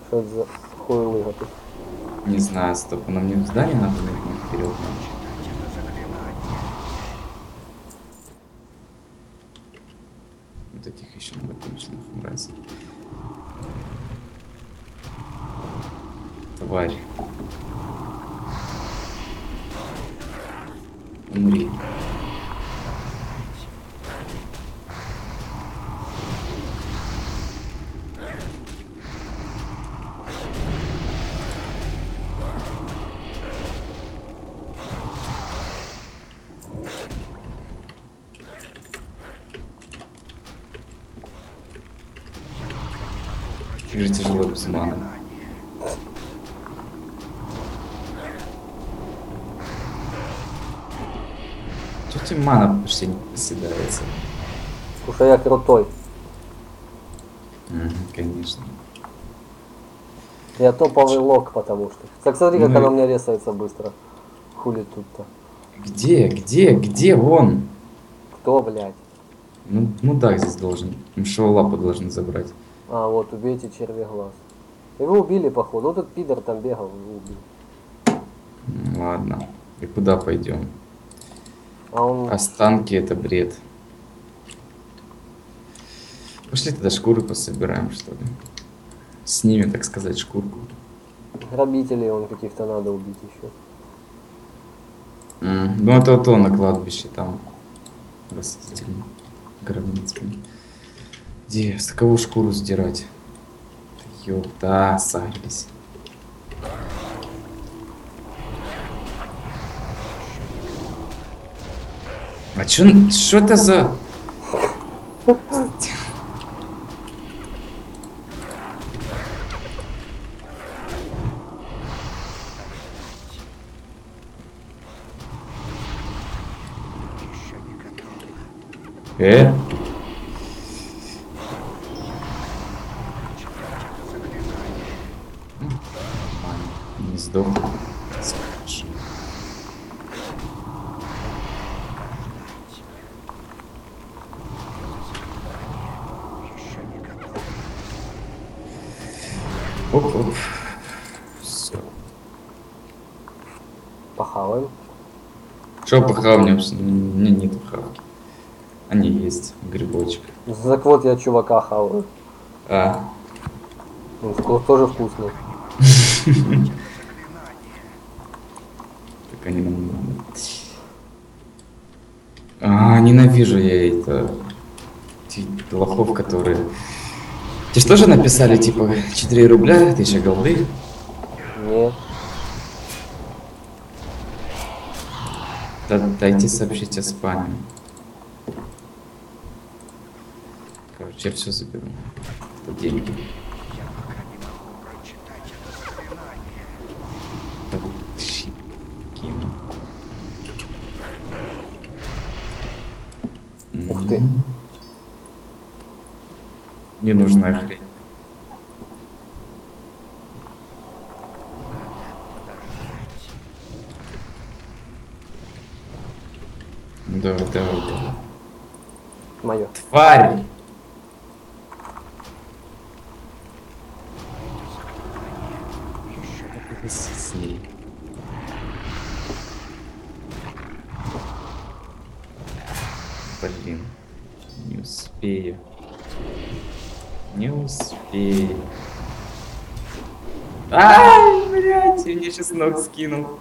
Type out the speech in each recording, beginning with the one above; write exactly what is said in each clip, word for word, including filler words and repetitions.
Что это за хуйлыга тут? Не знаю, стоп, нам не в здание надо нырнуть вперед. Вот этих еще надо конченых мразей. Тварь. Умри. Как же тяжело без маны. Чё тебе мана почти не поседается? Потому что я крутой. Мгм, конечно. Я топовый лог, потому что. Так смотри, как Ну она и у меня резается быстро. Хули тут-то. где, где, где он? Кто, блядь? Ну, мудак здесь должен. Мшевую лапу должен забрать. А, вот, убейте червеглаз. Его убили, походу. Вот этот пидор там бегал, его убил. М, Ладно. И куда пойдем? А он Останки это бред. Пошли тогда шкуры пособираем, что ли. Снимем, так сказать, шкурку. грабителей, он каких-то надо убить еще. М, Ну, это вот он на кладбище там. Растительный. Гробница. Где? С кого шкуру сдирать? Ёпта, сагрись. А чё, н- что это за... Э? Нормально. Не сдох. Скажешь. Оп-оп. Все. Похаваем. Что похавал? Мне, вообще- у меня нету хавки. Они есть. Грибочек. Так вот я чувака хаваю. А. Он вку- тоже вкусный. Так они нам надо. А, ненавижу я это. Эти лохов, которые... Тебе что же написали, типа, четыре рубля, тысяча голды? Нет. Да, дайте сообщить о спаме. Короче, я все заберу. Это деньги. Да, щи, кину. Ух ты. М. Ненужная хрень. Давай, давай, давай. Мое. Тварь! С ней. Блин, не успею. Не успею. Ай, блядь, мне сейчас ног скинул.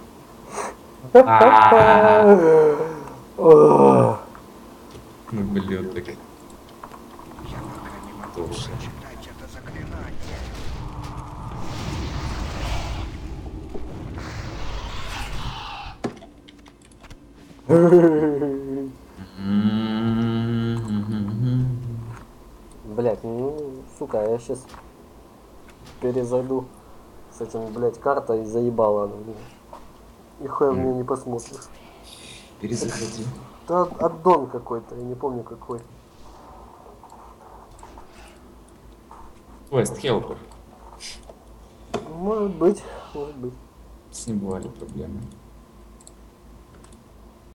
А, Ох. ну блин, так тоже. Блять, ну, сука, я сейчас перезайду с этим, блять, картой заебала она, блин. Нихуя в нее не посмотришь. Перезаходи. Да аддон какой-то, я не помню какой. Quest Helper. Может быть, может быть. С ним бывали проблемы.